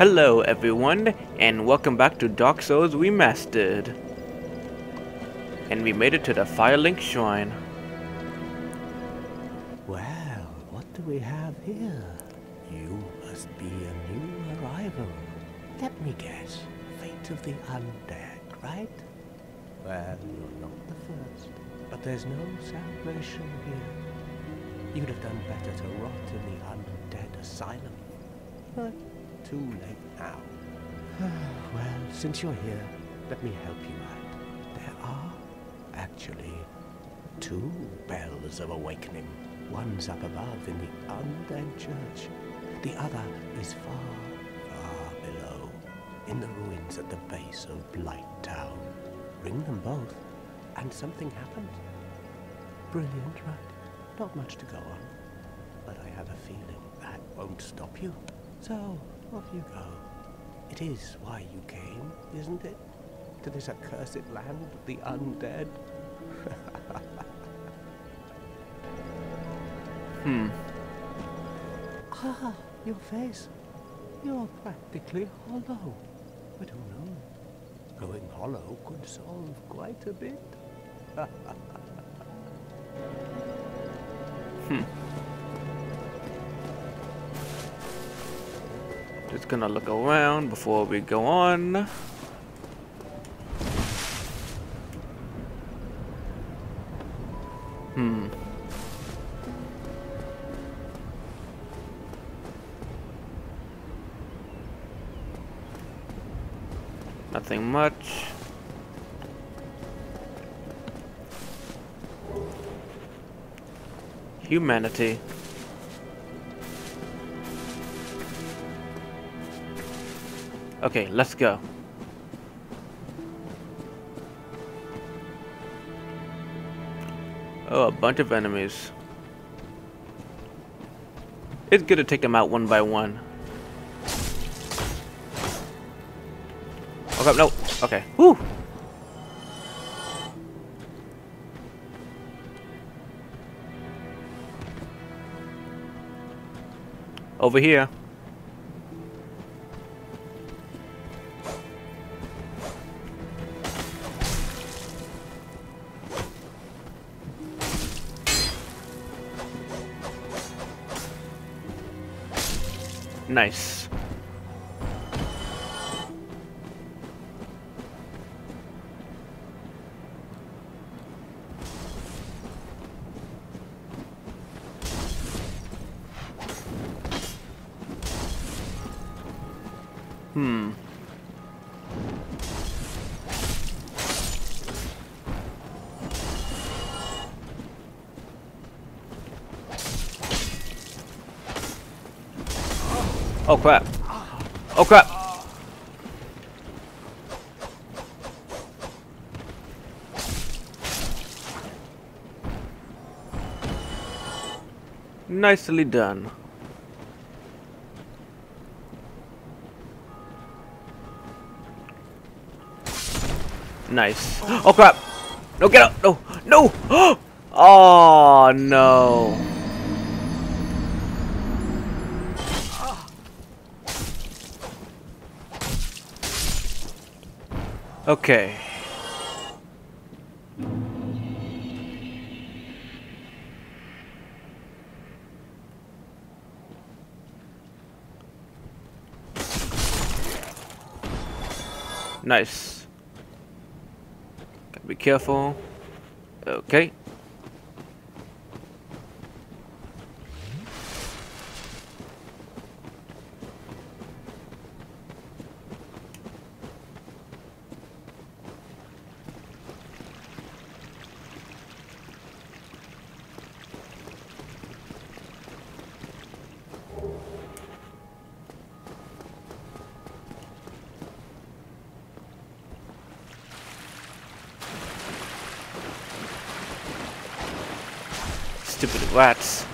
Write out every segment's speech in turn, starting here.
Hello everyone, and welcome back to Dark Souls Remastered. And we made it to the Firelink Shrine. Well, what do we have here? You must be a new arrival. Let me guess. Fate of the undead, right? Well, you're not the first. But there's no celebration here. You'd have done better to rot in the undead asylum. But too late now. Well, since you're here, let me help you out. There are, actually, two bells of awakening. One's up above in the undead church. The other is far, far below, in the ruins at the base of Blight Town. Ring them both, and something happens. Brilliant, right? Not much to go on. But I have a feeling that won't stop you. So, off you go. It is why you came, isn't it? To this accursed land of the undead? Ah, your face. You're practically hollow. But who knows? Going hollow could solve quite a bit. Just gonna look around before we go on. Nothing much. Humanity. Okay, let's go. Oh, a bunch of enemies. It's good to take them out one by one. Okay, no. Okay. Woo! Over here. Nice. Oh crap. Oh crap. Nicely done. Nice. Oh crap. No, get out. No. No. Oh no. Okay. Nice. Gotta be careful. Okay. Stupid rats.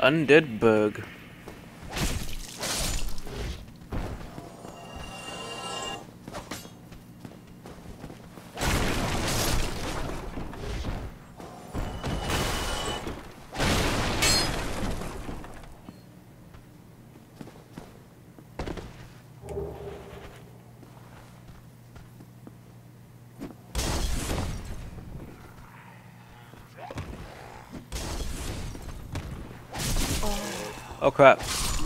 Undead Burg. Oh crap.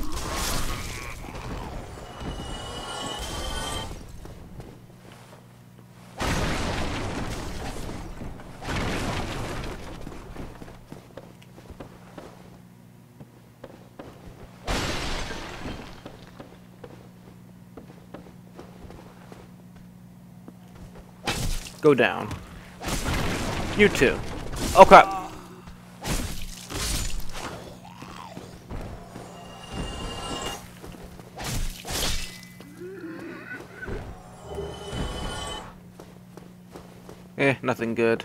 Go down. You too. Oh crap. Nothing good.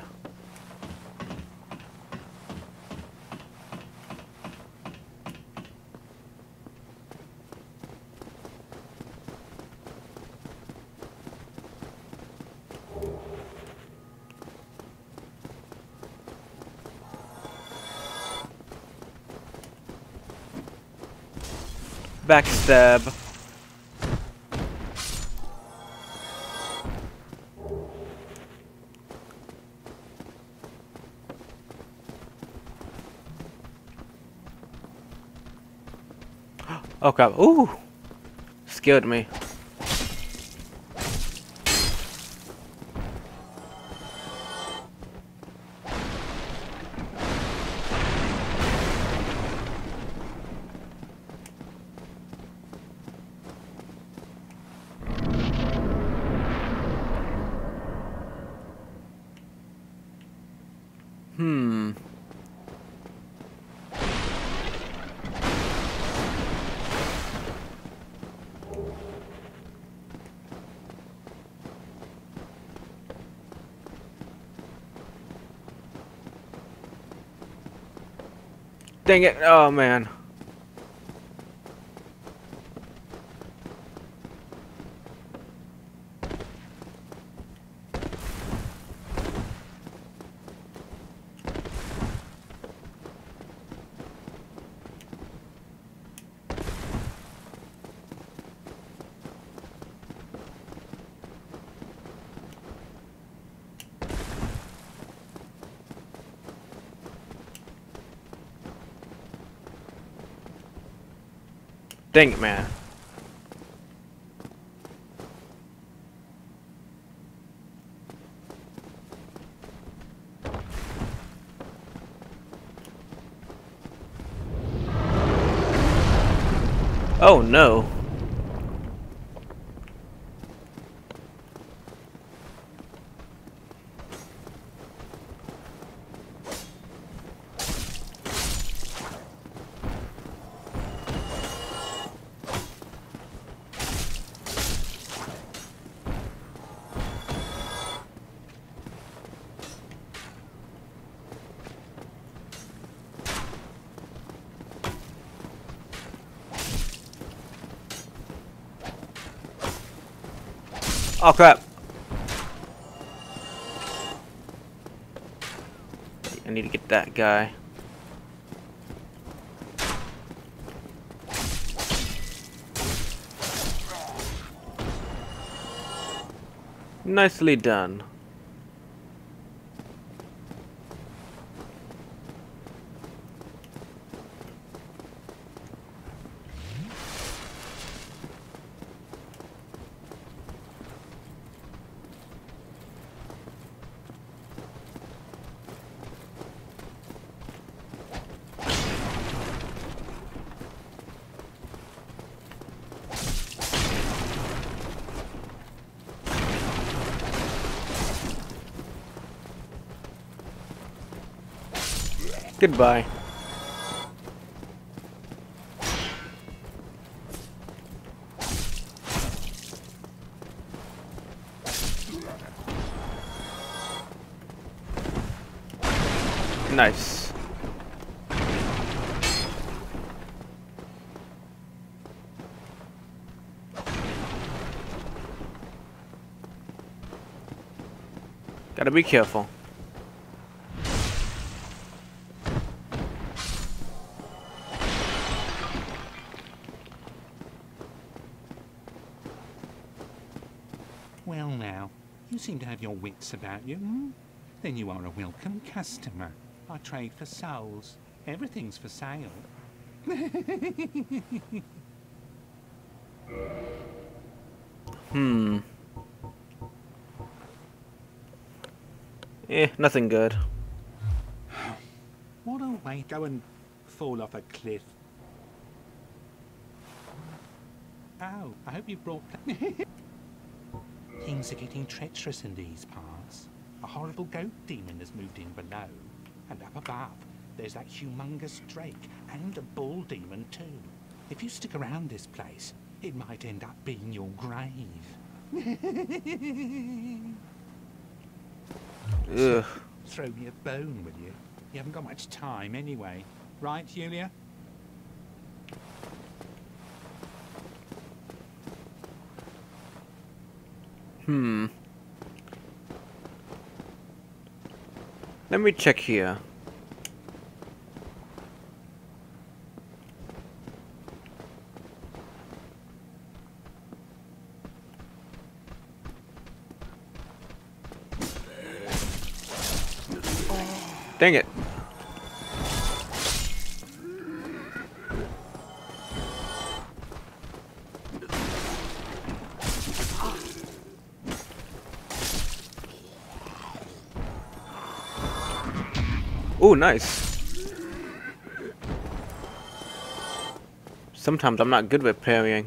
Backstab. Oh crap. Ooh! Scared me. Dang it. Oh man. Dang it, man. Oh no. Oh crap. I need to get that guy. Nicely done. Goodbye. Nice. Gotta be careful. Well now, you seem to have your wits about you, hmm? Then you are a welcome customer. I trade for souls. Everything's for sale. Nothing good. What a way to go and fall off a cliff. Oh, I hope you brought... Things are getting treacherous in these parts. A horrible goat demon has moved in below. And up above, there's that humongous drake and a bull demon too. If you stick around this place, it might end up being your grave. Ugh. Throw me a bone, will you? You haven't got much time anyway. Right, Julia? Let me check here. Dang it. Oh, nice. Sometimes I'm not good with parrying.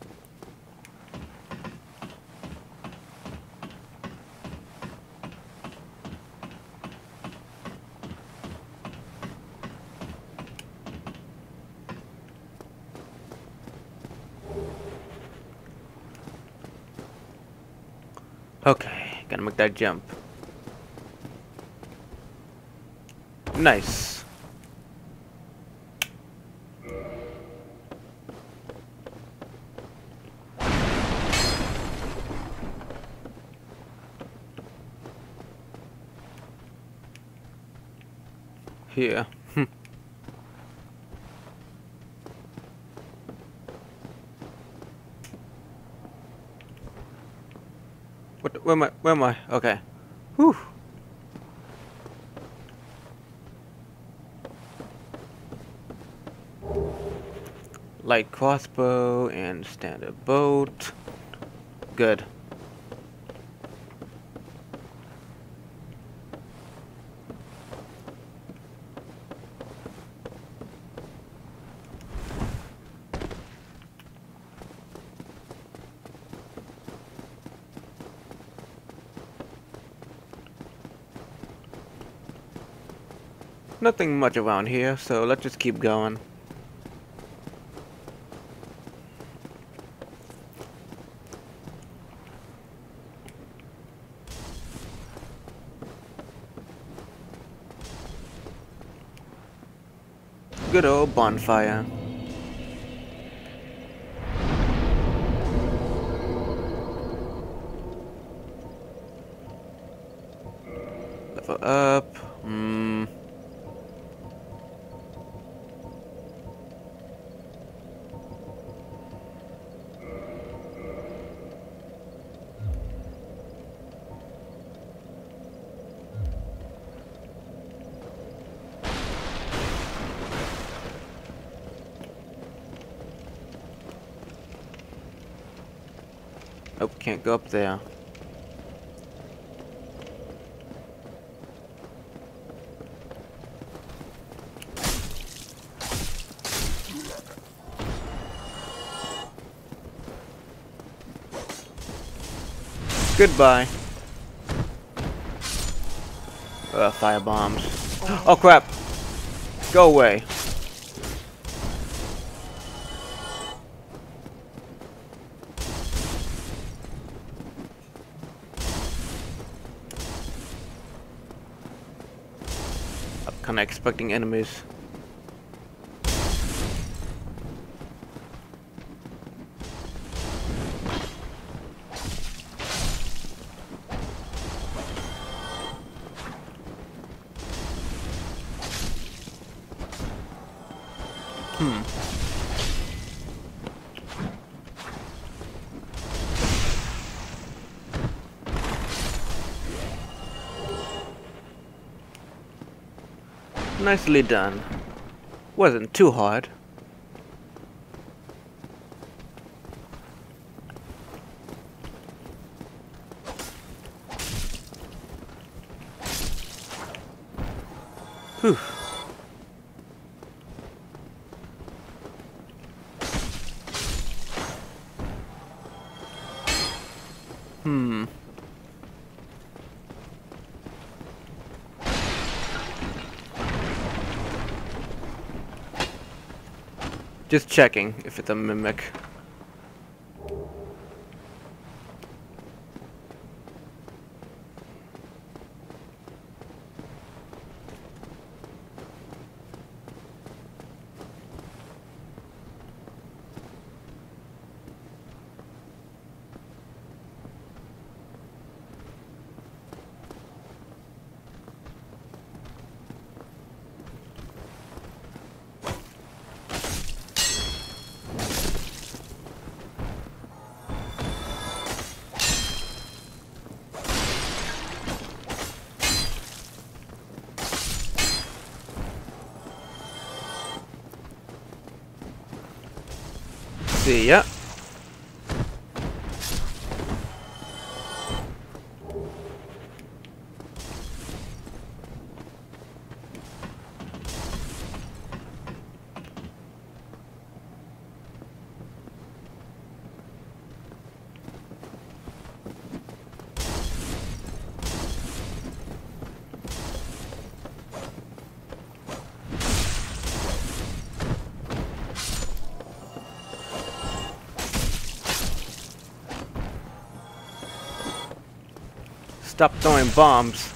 Okay, gotta make that jump. Nice. Here. What? Where am I? Okay. Whew. Light crossbow and standard bolt. Good. Nothing much around here, so let's just keep going. Good old bonfire. Level up. Oh, can't go up there. Goodbye. Fire bombs. Oh crap! Go away. I'm kinda expecting enemies. Nicely done. Wasn't too hard. Whew. Just checking if it's a mimic. See ya. Stop throwing bombs.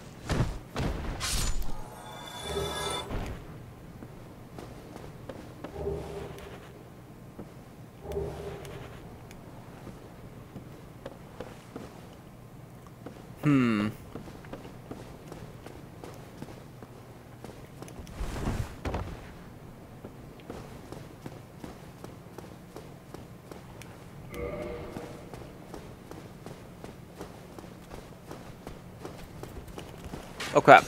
Oh crap.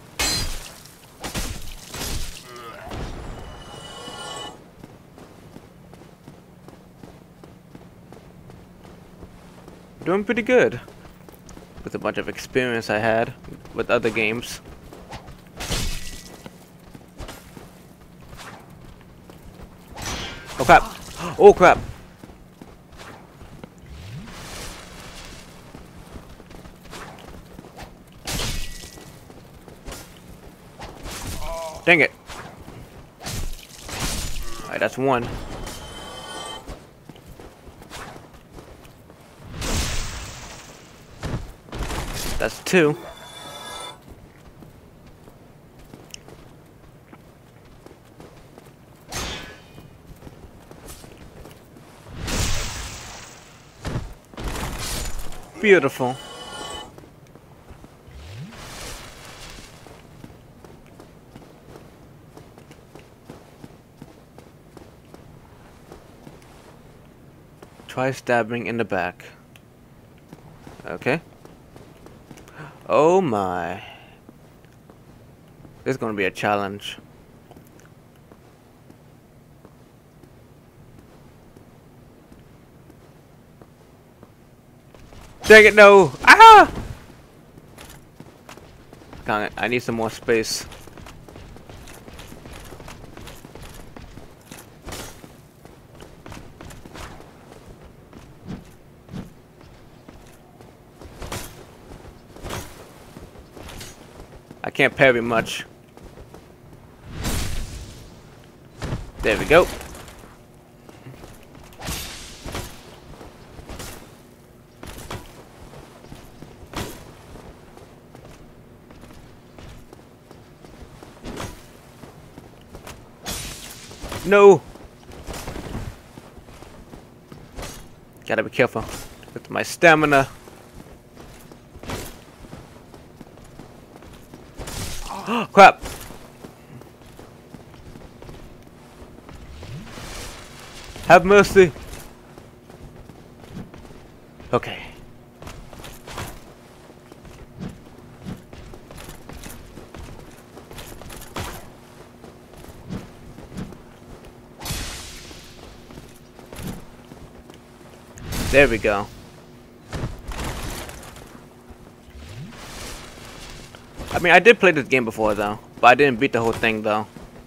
Doing pretty good with a bunch of experience I had with other games. Oh crap. Oh crap. Dang it. Alright, that's one. That's two. Beautiful. Try stabbing in the back. Okay. Oh my. This is gonna be a challenge. Dang it, no! Ah! I need some more space. I can't parry much. There we go. No! Gotta be careful with my stamina. Crap! Have mercy. Okay. There we go. I mean, I did play this game before though, but I didn't beat the whole thing though.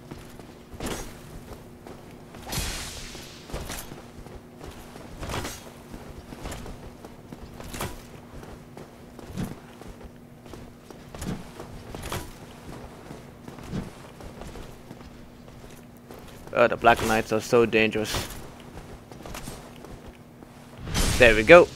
The Black Knights are so dangerous. There we go.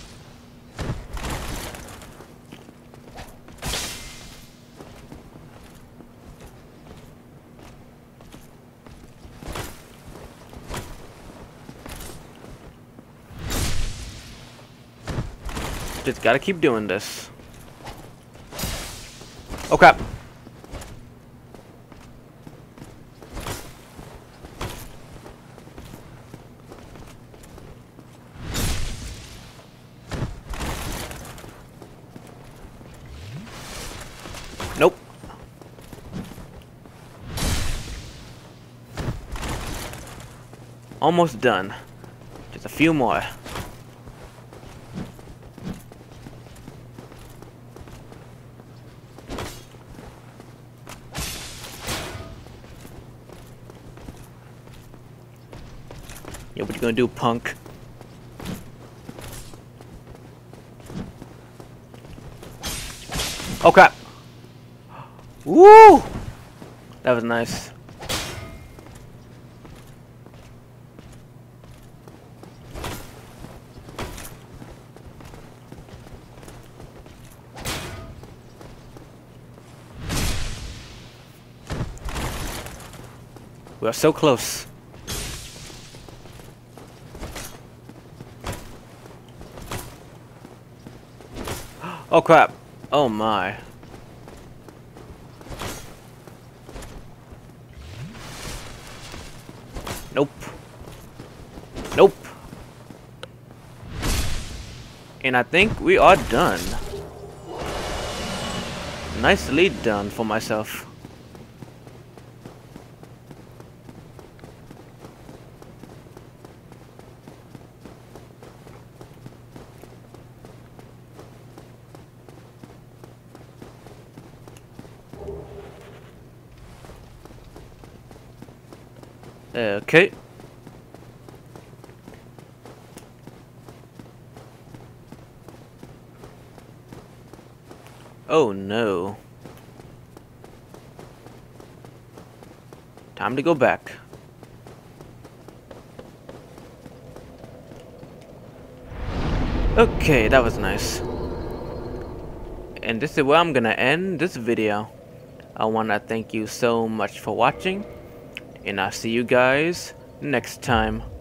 Just gotta keep doing this. Oh crap. Nope. Almost done. Just a few more. Yeah, what you gonna do, punk? Oh crap! Woo! That was nice. We are so close. Oh crap. Oh my. Nope. Nope. And I think we are done. Nicely done for myself. Okay. Oh no. Time to go back. Okay, that was nice. And this is where I'm gonna end this video. I wanna thank you so much for watching, and I'll see you guys next time.